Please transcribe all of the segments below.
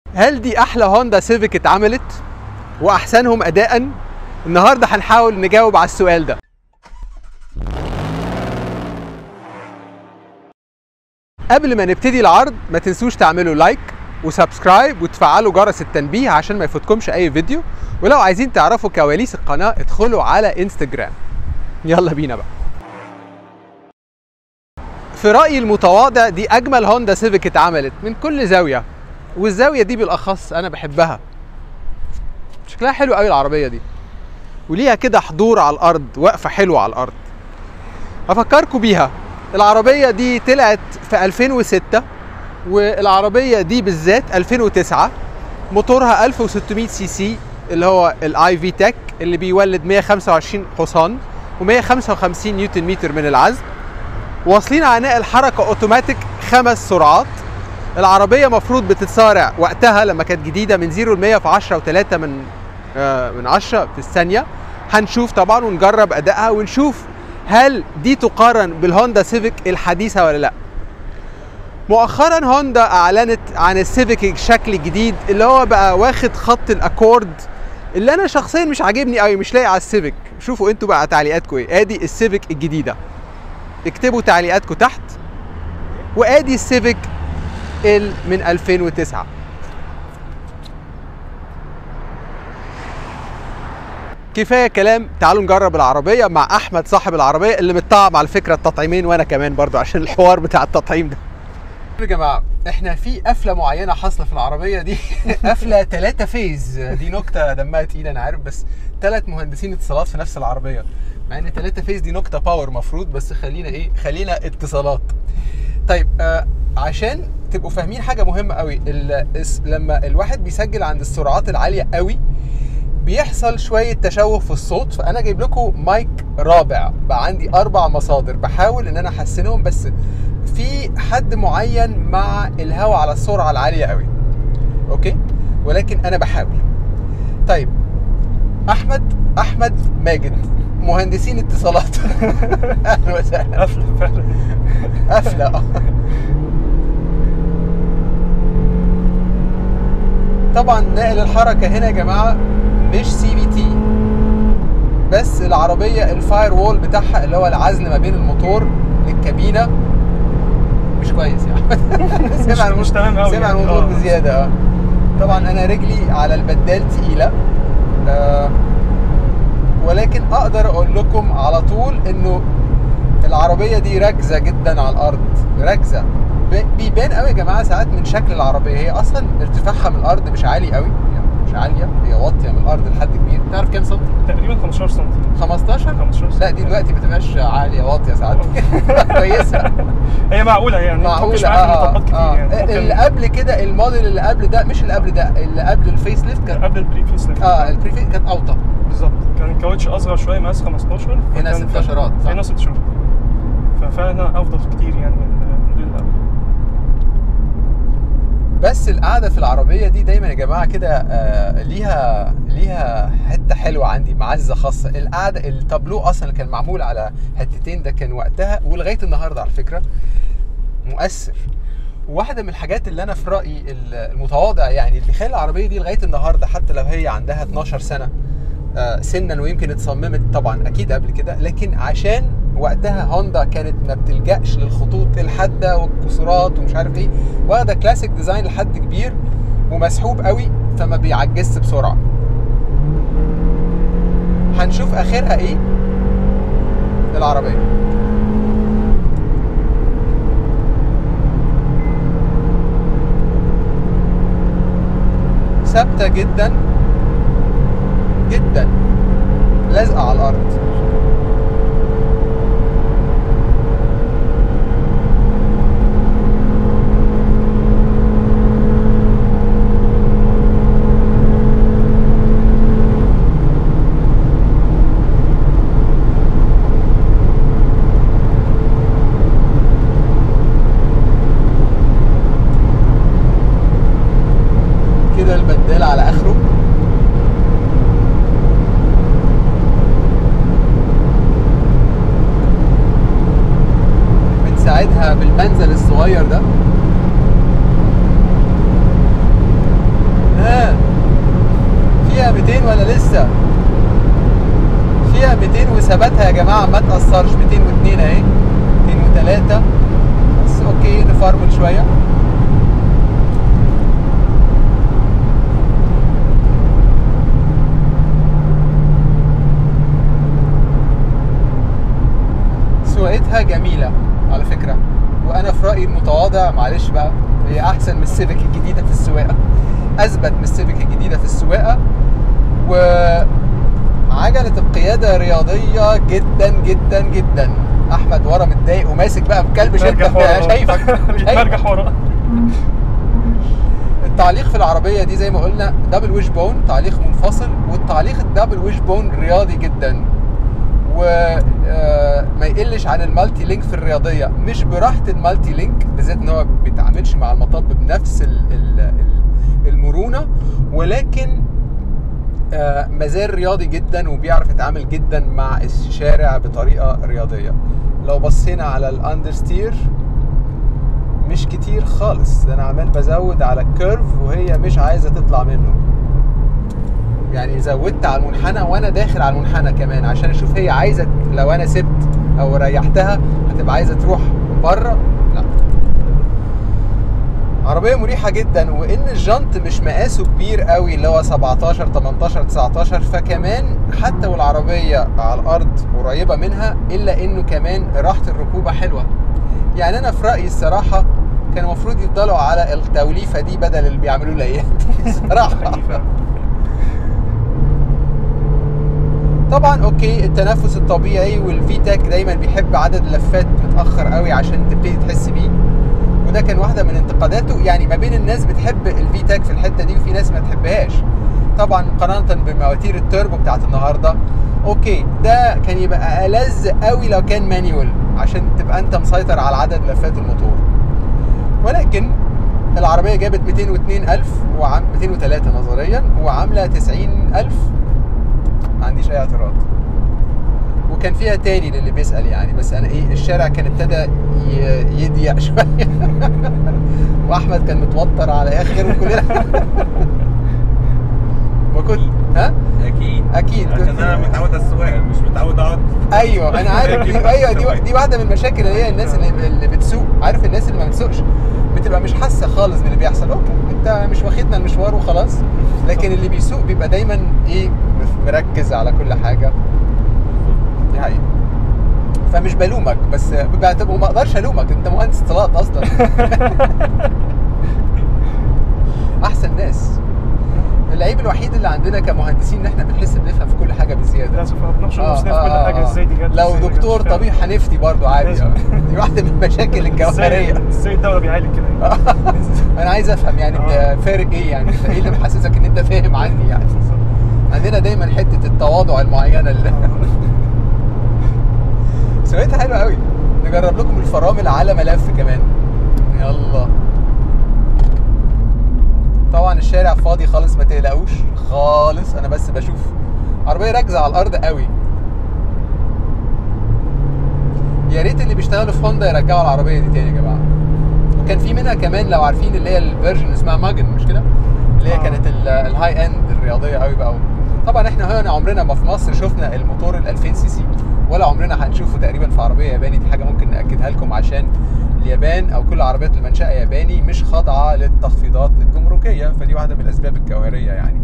هل دي احلى هوندا سيفيك اتعملت واحسنهم اداء؟ النهارده هنحاول نجاوب على السؤال ده. قبل ما نبتدي العرض ما تنسوش تعملوا لايك وسبسكرايب وتفعلوا جرس التنبيه عشان ما يفوتكمش اي فيديو، ولو عايزين تعرفوا كواليس القناة ادخلوا على انستجرام. يلا بينا بقى. في رأيي المتواضع دي اجمل هوندا سيفيك اتعملت من كل زاوية، والزاوية دي بالاخص انا بحبها. شكلها حلو قوي العربية دي، وليها كده حضور على الارض، واقفة حلوة على الارض. افكركم بيها، العربية دي طلعت في 2006 والعربية دي بالذات 2009. موتورها 1600 سي سي اللي هو الاي في تك اللي بيولد 125 حصان و155 نيوتن متر من العزم. واصلين عناء الحركة اوتوماتيك 5 سرعات. العربية مفروض بتتسارع وقتها لما كانت جديدة من 0 ل 100 في 10.3 من 10 في الثانية. هنشوف طبعا ونجرب ادائها ونشوف هل دي تقارن بالهوندا سيفيك الحديثة ولا لا. مؤخرا هوندا اعلنت عن السيفيك الشكل الجديد اللي هو بقى واخد خط الاكورد، اللي انا شخصيا مش عاجبني قوي، مش لاقي على السيفيك. شوفوا انتوا بقى تعليقاتكم ايه. ادي السيفيك الجديدة، اكتبوا تعليقاتكم تحت. وادي السيفيك من 2009. كفايه كلام، تعالوا نجرب العربيه مع احمد صاحب العربيه اللي متطعم على فكره التطعيمين، وانا كمان برضو عشان الحوار بتاع التطعيم ده. يا جماعه احنا في قفله معينه حاصله في العربيه دي قفله 3 فيز. دي نكته دمها تقيل انا عارف، بس 3 مهندسين اتصالات في نفس العربيه، مع ان 3 فيز دي نكته باور مفروض، بس خلينا اتصالات. طيب عشان تبقوا فاهمين حاجه مهمه قوي، لما الواحد بيسجل عند السرعات العاليه قوي بيحصل شويه تشوه في الصوت. فانا جايب لكم مايك رابع، بقى عندي 4 مصادر بحاول ان انا احسنهم، بس في حد معين مع الهواء على السرعه العاليه قوي. اوكي، ولكن انا بحاول. طيب احمد ماجد، مهندسين اتصالات. اهلا وسهلا. قفله فعلا، قفله. طبعا نقل الحركه هنا يا جماعه مش سي بي تي، بس العربيه الفاير وول بتاعها اللي هو العزل ما بين الموتور للكابينه مش كويس يعني. مش تمام قوي، سمع الموتور بزياده. طبعا انا رجلي على البدال تقيله، ولكن اقدر اقول لكم على طول انه العربيه دي راكزه جدا على الارض، راكزه. بيبان قوي يا جماعه ساعات من شكل العربيه، هي اصلا ارتفاعها من الارض مش عالي قوي، يعني مش عاليه، هي واطيه من الارض لحد كبير. تعرف كام سنتي؟ تقريبا 15 سم. 15 لا دي دلوقتي ما تبقاش عاليه، واطيه ساعات. كويسه، هي معقوله يعني، معقوله. مش معاك مطبات كتير يعني. اللي قبل كده، الموديل اللي قبل ده، مش اللي قبل ده، اللي قبل الفيس ليفت كان قبل البري فيس ليفت. البري فيس كانت اوطى بالظبط، كان الكاوتش اصغر شويه، مقاس 15. هنا 16. هنا 16، ففعلا افضل كتير يعني من الموديل اللي قبل. بس القعده في العربيه دي دايما يا جماعه كده ليها حته حلوه عندي، معزه خاصه. القعده، التابلو اصلا اللي كان معمول على حتتين ده كان وقتها ولغايه النهارده على فكره مؤثر. واحده من الحاجات اللي انا في رايي المتواضع يعني اللي بيخلي العربيه دي لغايه النهارده حتى لو هي عندها 12 سنه سنا، ويمكن اتصممت طبعا اكيد قبل كده، لكن عشان وقتها هوندا كانت ما بتلجأش للخطوط الحاده والكسورات ومش عارف ايه، واخده كلاسيك ديزاين لحد كبير ومسحوب قوي، فما بيعجزش بسرعه. هنشوف اخرها ايه العربيه. ثابته جدا جدا، لازقه على الارض. كده البدال على اخره. بنساعدها بالمنزل الصغير ده. ولا لسه؟ فيها 200 وثباتها يا جماعه ما تاثرش. 202 اهي، 203 بس. اوكي نفرمل شويه. سواقتها جميله على فكره، وانا في رايي المتواضع معلش بقى هي احسن من السيفيك الجديده في السواقه، اثبت من السيفيك الجديده في السواقه. وعجله القياده رياضيه جدا جدا جدا. احمد ورا متضايق وماسك بقى بكلب شدك، شايفك بيتمرجح ورا. التعليق في العربيه دي زي ما قلنا دبل ويش بون، تعليق منفصل، والتعليق الدبل ويش بون رياضي جدا، وما يقلش عن المالتي لينك في الرياضيه. مش براحه المالتي لينك بالذات ان هو ما بيتعاملش مع المطب بنفس المرونه، ولكن مازال رياضي جدا وبيعرف يتعامل جدا مع الشارع بطريقه رياضيه. لو بصينا على الاندرستير مش كتير خالص، ده انا عمال بزود على الكيرف وهي مش عايزه تطلع منه. يعني زودت على المنحنى وانا داخل على المنحنى كمان عشان اشوف هي عايزه، لو انا سبت او ريحتها هتبقى عايزه تروح بره. لا، عربيه مريحه جدا، وان الجنط مش مقاسه كبير قوي اللي هو 17 18 19، فكمان حتى والعربيه على الارض قريبه منها الا انه كمان راحه الركوبه حلوه. يعني انا في رايي الصراحه كان المفروض يفضلوا على التوليفه دي بدل اللي بيعملوه الايام دي صراحه. طبعا اوكي التنفس الطبيعي، والفيتاك دايما بيحب عدد لفات متاخر قوي عشان تبتدي تحس بيه، وده كان واحده من انتقاداته. يعني ما بين الناس بتحب الفيتاك في الحته دي وفي ناس ما تحبهاش. طبعا مقارنه بمواتير التوربو بتاعت النهارده اوكي ده كان يبقى ألذ قوي لو كان مانيوال عشان تبقى انت مسيطر على عدد لفات الموتور، ولكن العربيه جابت 202,000 203 نظريا وعامله 90,000، ما عنديش اي اعتراض. وكان فيها تاني للي بيسأل يعني، بس انا ايه الشارع كان ابتدى يضيق شويه واحمد كان متوتر على اخر وكلنا ما كنت اكيد عشان انا متعود على السواقه مش متعود اقعد. ايوه انا عارف ايوه دي واحده من المشاكل اللي هي الناس اللي بتسوق. عارف الناس اللي ما بتسوقش بتبقى مش حاسه خالص باللي بيحصل. اوكي انت مش واخدنا المشوار وخلاص، لكن اللي بيسوق بيبقى دايما ايه مركز على كل حاجه. دي حقيقة. فمش بلومك، بس وما اقدرش الومك، انت مهندس اتصالات اصلا احسن ناس. العيب الوحيد اللي عندنا كمهندسين ان احنا بنحس بنفهم في كل حاجه بزياده. للاسف بنحشر نفسنا في كل حاجه. ازاي دي جت؟ لو دكتور طبيب هنفتي برضه عادي. دي واحده من المشاكل الجوهريه. ازاي الدوله بيعالج كده؟ انا عايز افهم يعني انت فارق ايه، يعني انت ايه اللي محسسك ان انت فاهم عني يعني. عندنا دايما حته التواضع المعينه اللي سويتها حلوه قوي. نجرب لكم الفرامل على ملف كمان. يلا. طبعا الشارع فاضي خالص ما تقلقوش خالص، انا بس بشوف عربيه راكزه على الارض قوي. يا ريت اللي بيشتغلوا في هوندا يرجعوا العربيه دي تاني يا جماعه. وكان في منها كمان لو عارفين اللي هي الفيرجن اسمها ماجن، مش كده؟ اللي هي كانت الهاي اند الرياضيه قوي بقى. طبعا احنا هنا عمرنا ما في مصر شفنا الموتور ال 2000 سي سي، ولا عمرنا هنشوفه تقريبا في عربيه ياباني. دي حاجه ممكن ناكدها لكم عشان اليابان او كل عربيات المنشأة ياباني مش خاضعه للتخفيضات الجمركيه، فدي واحده من الاسباب الجوهريه يعني.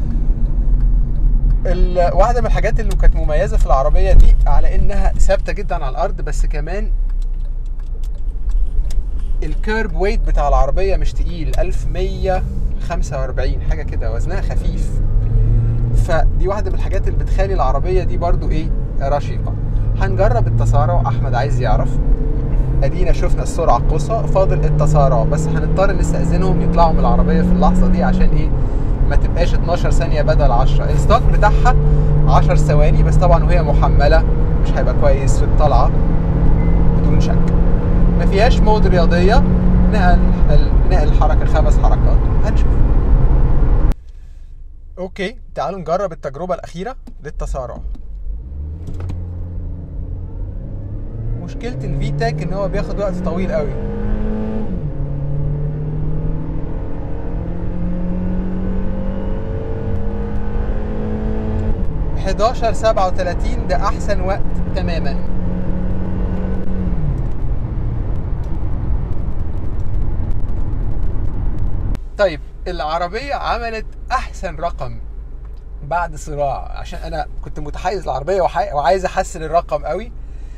واحده من الحاجات اللي كانت مميزه في العربيه دي على انها ثابته جدا على الارض، بس كمان الكيرب ويت بتاع العربيه مش تقيل، 1145 حاجه كده، وزنها خفيف. فدي واحده من الحاجات اللي بتخلي العربيه دي برضو ايه رشيقه. هنجرب التسارع، احمد عايز يعرف. ادينا شفنا السرعه القصوى، فاضل التسارع بس. هنضطر نستأذنهم يطلعوا من العربيه في اللحظه دي عشان ايه ما تبقاش 12 ثانيه بدل 10. الستوك بتاعها 10 ثواني بس، طبعا وهي محمله مش هيبقى كويس في الطلعه بدون شك. ما فيهاش مود رياضيه، نقل حركه 5 حركات. هنشوف. اوكي تعالوا نجرب التجربه الاخيره للتسارع. مشكله الفيتاك ان هو بياخد وقت طويل قوي. 11:37 ده احسن وقت تماما. طيب العربية عملت احسن رقم بعد صراع، عشان انا كنت متحيز العربية وعايز احسن الرقم قوي.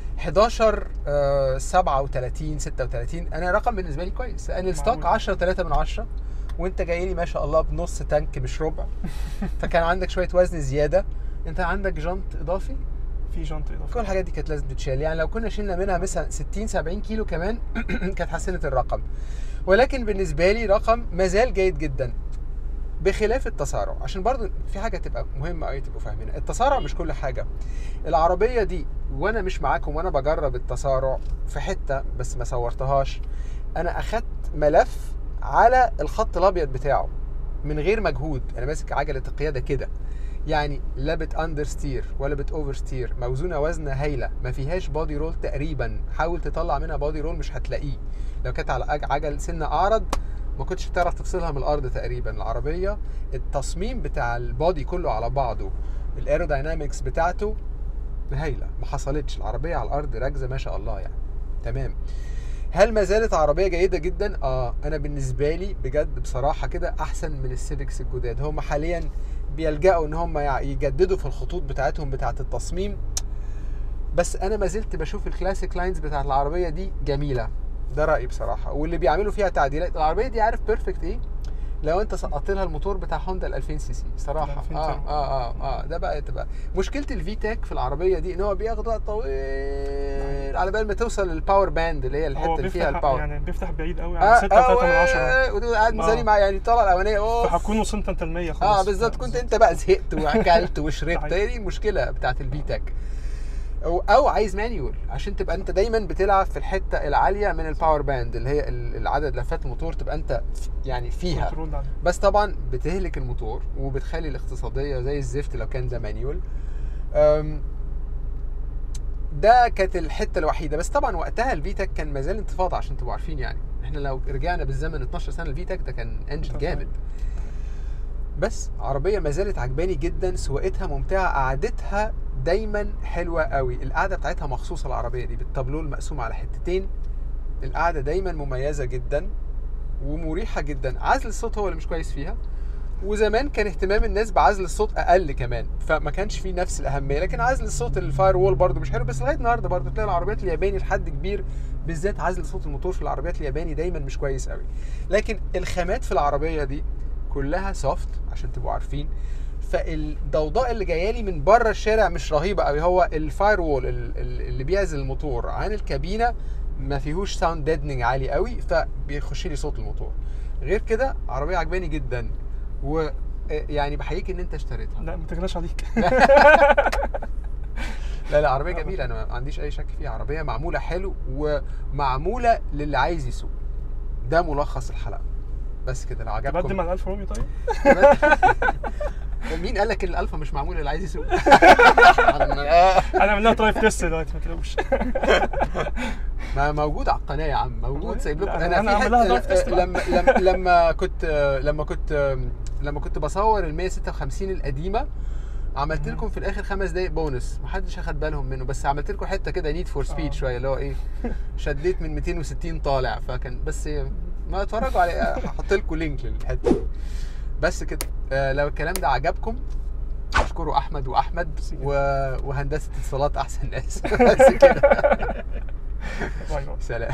11:37 36 انا رقم بالنسبة لي كويس، لان الستوك 10.3 وانت جاي لي ما شاء الله بنص تانك مش ربع. فكان عندك شوية وزن زيادة. انت عندك جنط اضافي، في جنط اضافي، كل الحاجات دي كانت لازم تتشال. يعني لو كنا شلنا منها مثلا 60-70 كيلو كمان كانت حسنت الرقم. ولكن بالنسبه لي رقم مازال جيد جدا، بخلاف التسارع. عشان برضو في حاجه تبقى مهمه قوي تبقوا فاهمينها، التسارع مش كل حاجه. العربيه دي وانا مش معاكم وانا بجرب التسارع في حته بس ما صورتهاش، انا اخدت ملف على الخط الابيض بتاعه من غير مجهود. انا ماسك عجله القياده كده، يعني لا بت اندر ستير ولا بت اوفر ستير، موزونه وزنه هايله، ما فيهاش بادي رول تقريبا. حاول تطلع منها بادي رول مش هتلاقيه. لو كانت على عجل سنه اعرض ما كنتش هتعرف تفصلها من الارض تقريبا. العربيه التصميم بتاع البادي كله على بعضه، الايروداينامكس بتاعته هايله، ما حصلتش. العربيه على الارض راكزه ما شاء الله يعني تمام. هل ما زالت عربيه جيده جدا؟ انا بالنسبه لي بجد بصراحه كده احسن من السيفيكس الجداد. هم حاليا بيلجأوا ان هم يجددوا في الخطوط بتاعتهم بتاعه التصميم، بس انا ما زلت بشوف الكلاسيك لاينز بتاعه العربيه دي جميله. ده رايي بصراحه. واللي بيعملوا فيها تعديلات العربيه دي، عارف بيرفكت ايه؟ لو انت سقطت لها الموتور بتاع هوندا ال 2000 سي سي صراحه. ده بقى تبقى مشكله الفي تاك في العربيه دي، ان هو بياخد وقت طويل على بال ما توصل للباور باند اللي هي الحته اللي فيها الباور. يعني بيفتح بعيد قوي على 6.3 وتبقى قاعد مزاري مع يعني طالع الاولانيه فهتكون وصلت انت ال 100 خلاص. بالظبط، كنت انت بقى زهقت واكلت وشربت. هي دي المشكله بتاعت الفي تاك. او عايز مانيول عشان تبقى انت دايما بتلعب في الحته العاليه من الباور باند اللي هي العدد لفات الموتور، تبقى انت يعني فيها. بس طبعا بتهلك الموتور وبتخلي الاقتصاديه زي الزفت لو كان ده مانيول. ده كانت الحته الوحيده. بس طبعا وقتها الفيتاك كان مازال انتفاضه عشان تبقوا عارفين. يعني احنا لو رجعنا بالزمن 12 سنه الفيتاك ده كان انجن جامد. بس عربيه ما زالت عجباني جدا، سواقتها ممتعه، قعدتها دايما حلوه قوي. القعده بتاعتها مخصوصه العربيه دي بالتابلو المقسوم على حتتين. القعده دايما مميزه جدا ومريحه جدا. عزل الصوت هو اللي مش كويس فيها، وزمان كان اهتمام الناس بعزل الصوت اقل كمان، فما كانش فيه نفس الاهميه. لكن عزل الصوت الفاير وول برده مش حلو. بس لغايه النهارده برده تلاقي العربيات الياباني لحد كبير بالذات عزل صوت الموتور في العربيات الياباني دايما مش كويس قوي. لكن الخامات في العربيه دي كلها سوفت عشان تبقوا عارفين. فالضوضاء اللي جايه لي من بره الشارع مش رهيبه قوي. هو الفاير وول اللي بيعزل الموتور عن الكابينه ما فيهوش ساوند ديدنينج عالي قوي، فبيخش لي صوت الموتور. غير كده عربيه عجباني جدا، ويعني بحييك ان انت اشتريتها. لا ما تغلاش عليك. لا عربيه جميله، انا ما عنديش اي شك فيها. عربيه معموله حلو ومعموله للي عايز يسوق. ده ملخص الحلقه. بس كده لو عجبكم تقدم على الالفا روميو. طيب مين قال لك ان الالفا مش معموله للي عايز يسوق؟ انا عملنا درايف تيست دلوقتي ما تقلقوش. ما موجود على القناه يا عم، موجود سايب لكم. انا في درايف تيست لما كنت بصور ال 156 القديمه، عملت لكم في الاخر 5 دقايق بونس محدش اخد بالهم منه. بس عملت لكم حته كده نيد فور سبيد شويه، اللي هو ايه، شديت من 260 طالع. فكان بس ما اتفرجوا عليه، هحط لكم لينك للحته دي. بس كده. لو الكلام ده عجبكم اشكروا احمد واحمد وهندسه اتصالات احسن ناس. بس كده. سلام.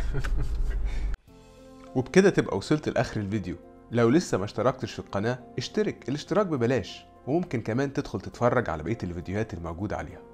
وبكده تبقى وصلت لاخر الفيديو. لو لسه ما اشتركتش في القناه اشترك، الاشتراك ببلاش، وممكن كمان تدخل تتفرج على بقيه الفيديوهات الموجوده عليها.